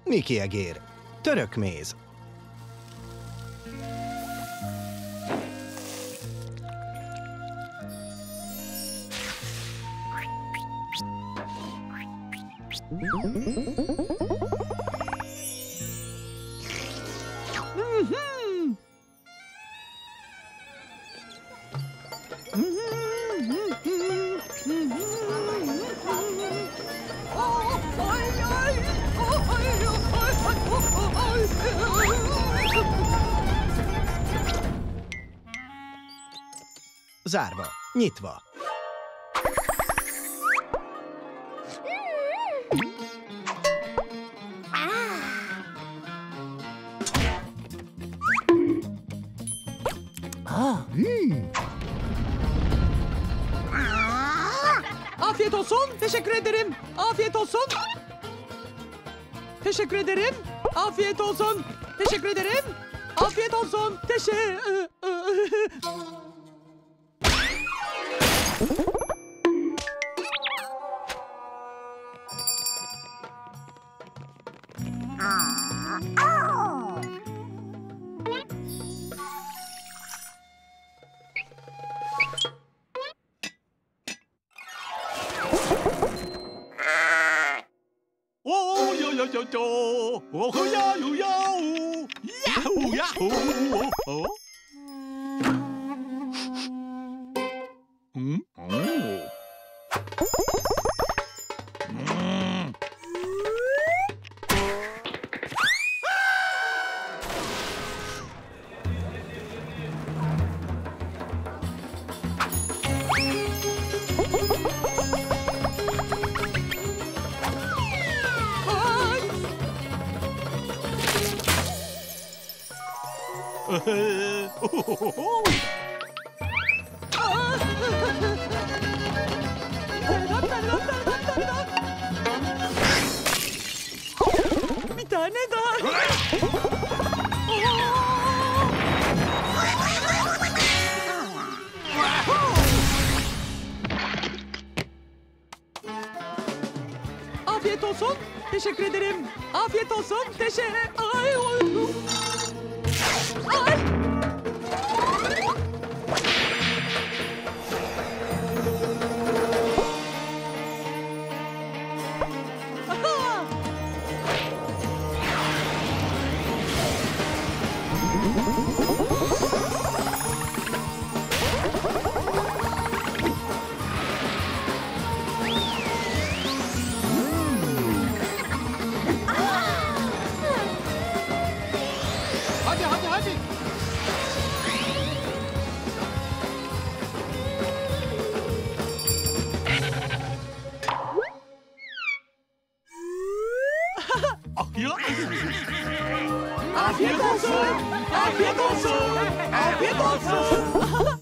Miki egér, török méz. Zárva, nyitva. Afiyet olsun. Teşekkür ederim. Afiyet olsun. Teşekkür ederim. Afiyet olsun. Teşekkür ederim. Afiyet olsun. Bir tane daha. Afiyet olsun. Teşekkür ederim. Afiyet olsun. Ay. Hadi. Afiyet olsun. Afiyet olsun. Afiyet olsun.